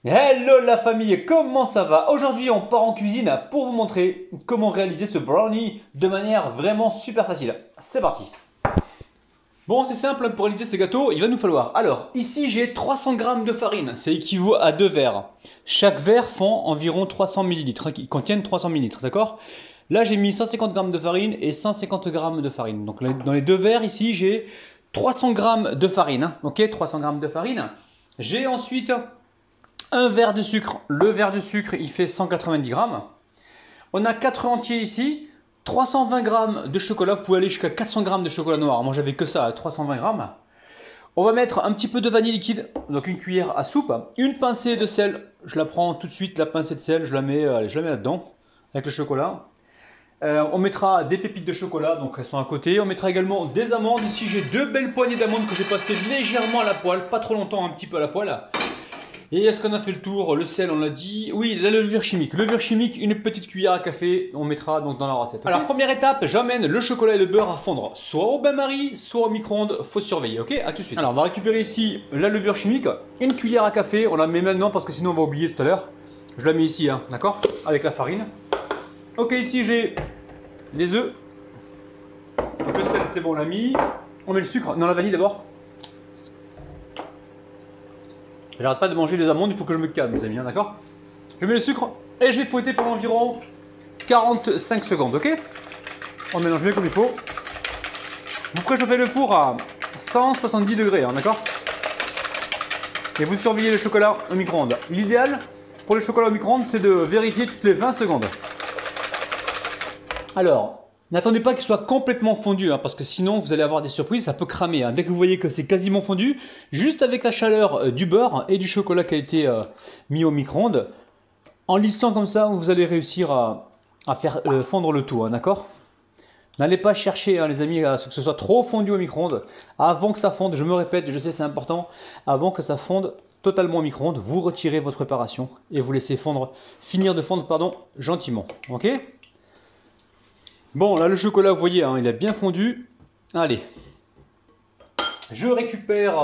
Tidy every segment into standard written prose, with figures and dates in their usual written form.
Hello la famille, comment ça va? Aujourd'hui on part en cuisine pour vous montrer comment réaliser ce brownie de manière vraiment super facile. C'est parti! Bon, c'est simple, pour réaliser ce gâteau, il va nous falloir. Alors, ici j'ai 300 g de farine, ça équivaut à 2 verres. Chaque verre fond environ 300 ml, qui contiennent 300 ml, d'accord? Là j'ai mis 150 g de farine et 150 g de farine. Donc dans les deux verres ici j'ai 300 g de farine, ok? 300 g de farine. J'ai ensuite un verre de sucre. Le verre de sucre il fait 190 g. On a 4 œufs entiers ici. 320 g de chocolat, vous pouvez aller jusqu'à 400 g de chocolat noir. Moi j'avais que ça, 320 g. On va mettre un petit peu de vanille liquide, donc une cuillère à soupe, une pincée de sel. Je la prends tout de suite, la pincée de sel, je la mets là-dedans, avec le chocolat. On mettra des pépites de chocolat, donc elles sont à côté. On mettra également des amandes. Ici j'ai deux belles poignées d'amandes que j'ai passées légèrement à la poêle, pas trop longtemps, un petit peu à la poêle. Et est-ce qu'on a fait le tour? Le sel, on l'a dit. Oui, la levure chimique. Levure chimique, une petite cuillère à café, on mettra donc dans la recette. Okay. Alors, première étape, j'emmène le chocolat et le beurre à fondre, soit au bain-marie, soit au micro-ondes. Faut surveiller, ok? À tout de suite. Alors, on va récupérer ici la levure chimique, une cuillère à café. On la met maintenant parce que sinon on va oublier tout à l'heure. Je la mets ici, hein, d'accord? Avec la farine. Ok, ici j'ai les œufs. Donc le sel, c'est bon, on l'a mis. On met le sucre. Non, la vanille d'abord. J'arrête pas de manger les amandes, il faut que je me calme, mes amis, hein, d'accord? Je mets le sucre et je vais fouetter pendant environ 45 secondes, ok? On mélange bien comme il faut. Vous préchauffez le four à 170 degrés, hein, d'accord? Et vous surveillez le chocolat au micro-ondes. L'idéal pour le chocolat au micro-ondes, c'est de vérifier toutes les 20 secondes. Alors, n'attendez pas qu'il soit complètement fondu, hein, parce que sinon vous allez avoir des surprises, ça peut cramer. Hein. Dès que vous voyez que c'est quasiment fondu, juste avec la chaleur du beurre et du chocolat qui a été mis au micro-ondes, en lissant comme ça, vous allez réussir à faire fondre le tout, hein, d'accord? N'allez pas chercher, hein, les amis, à ce que ce soit trop fondu au micro-ondes. Avant que ça fonde, je me répète, je sais c'est important, avant que ça fonde totalement au micro-ondes, vous retirez votre préparation et vous laissez finir de fondre, pardon, gentiment, ok? Bon, là le chocolat, vous voyez, hein, il a bien fondu. Allez, je récupère,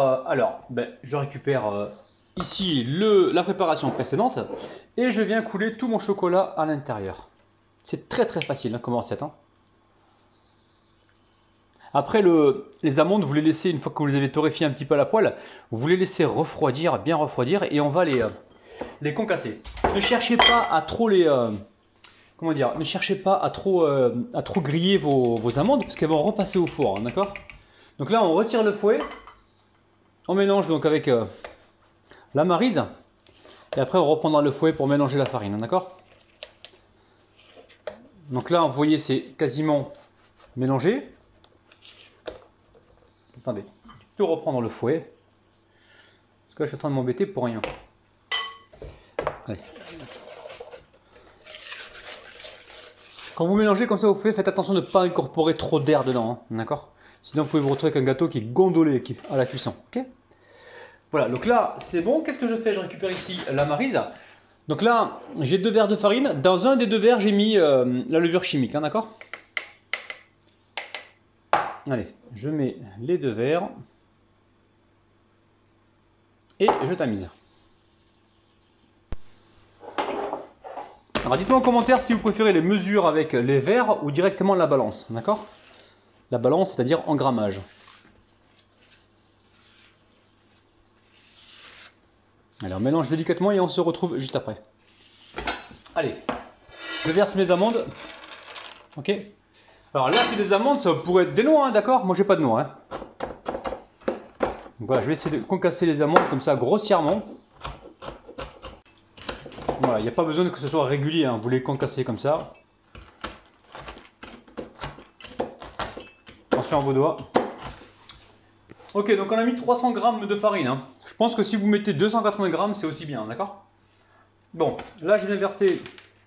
ici la préparation précédente et je viens couler tout mon chocolat à l'intérieur. C'est très très facile, hein, comme recette. Hein. Après, les amandes, vous les laissez, une fois que vous les avez torréfiées un petit peu à la poêle, vous les laissez refroidir, bien refroidir, et on va les concasser. Ne cherchez pas à trop comment dire, ne cherchez pas à trop griller vos amandes parce qu'elles vont repasser au four, hein, d'accord? Donc là, on retire le fouet, on mélange donc avec la maryse et après on reprendra le fouet pour mélanger la farine, hein, d'accord? Donc là, vous voyez, c'est quasiment mélangé. Attendez, tu peux reprendre le fouet parce que là, je suis en train de m'embêter pour rien. Allez. Quand vous mélangez comme ça au fouet, faites attention de ne pas incorporer trop d'air dedans, hein, d'accord? Sinon vous pouvez vous retrouver avec un gâteau qui est gondolé à la cuisson, ok? Voilà, donc là c'est bon. Qu'est-ce que je fais? Je récupère ici la maryse. Donc là, j'ai 2 verres de farine. Dans un des 2 verres, j'ai mis la levure chimique, hein, d'accord? Allez, je mets les 2 verres et je tamise. Alors dites-moi en commentaire si vous préférez les mesures avec les verres ou directement la balance, d'accord? La balance, c'est-à-dire en grammage. Allez, on mélange délicatement et on se retrouve juste après. Allez, je verse mes amandes. Ok. Alors là, c'est des amandes, ça pourrait être des noix, hein, d'accord? Moi, j'ai pas de noix. Hein. Donc voilà, je vais essayer de concasser les amandes comme ça, grossièrement. Voilà, il n'y a pas besoin que ce soit régulier, hein. Vous les concassez comme ça. Attention à vos doigts. Ok, donc on a mis 300 g de farine. Hein. Je pense que si vous mettez 280 g, c'est aussi bien, d'accord? Bon, là je viens verser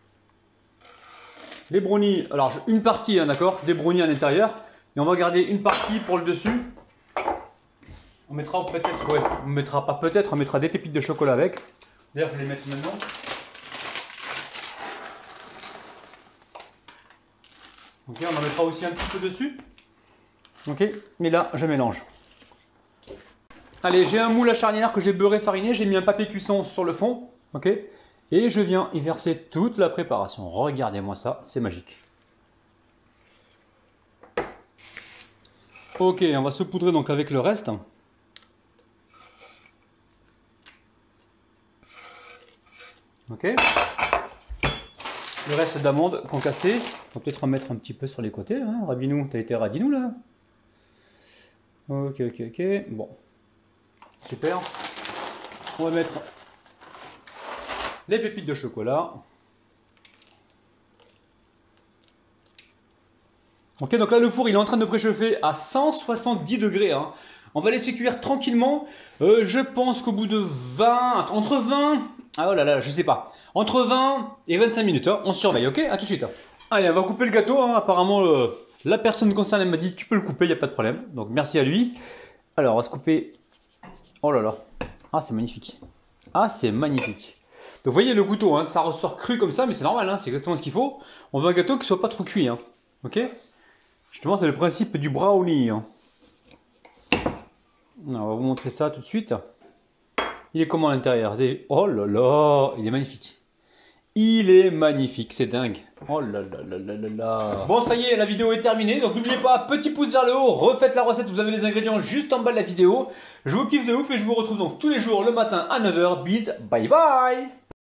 les brownies. Alors une partie, hein, d'accord? Des brownies à l'intérieur. Et on va garder une partie pour le dessus. On mettra peut-être, ouais, on mettra pas peut-être, on mettra des pépites de chocolat avec. D'ailleurs, je vais les mettre maintenant. Ok, on en mettra aussi un petit peu dessus. Ok, et là, je mélange. Allez, j'ai un moule à charnière que j'ai beurré fariné, j'ai mis un papier cuisson sur le fond. Ok. Et je viens y verser toute la préparation. Regardez-moi ça, c'est magique. Ok, on va saupoudrer donc avec le reste. Ok. Le reste d'amandes concassées. On va peut-être en mettre un petit peu sur les côtés. Hein. Rabinou, t'as été radinou là. Ok, ok, ok. Bon. Super. On va mettre les pépites de chocolat. Ok, donc là le four il est en train de préchauffer à 170 degrés. Hein. On va laisser cuire tranquillement. Je pense qu'au bout de 20, entre 20, ah oh là là, je sais pas, entre 20 et 25 minutes. Hein. On surveille, ok? À tout de suite. Allez, on va couper le gâteau. Hein. Apparemment, la personne concernée m'a dit tu peux le couper, il n'y a pas de problème. Donc merci à lui. Alors, on va se couper. Oh là là. Ah, c'est magnifique. Ah, c'est magnifique. Donc, vous voyez le couteau, hein, ça ressort cru comme ça, mais c'est normal, hein, c'est exactement ce qu'il faut. On veut un gâteau qui soit pas trop cuit. Hein. Ok? Justement, c'est le principe du brownie. Hein. On va vous montrer ça tout de suite. Il est comment à l'intérieur? Oh là là, il est magnifique. Il est magnifique, c'est dingue. Oh là là là là là là. Bon, ça y est, la vidéo est terminée. Donc n'oubliez pas, petit pouce vers le haut, refaites la recette, vous avez les ingrédients juste en bas de la vidéo. Je vous kiffe de ouf et je vous retrouve donc tous les jours le matin à 9 h. Bis, bye bye.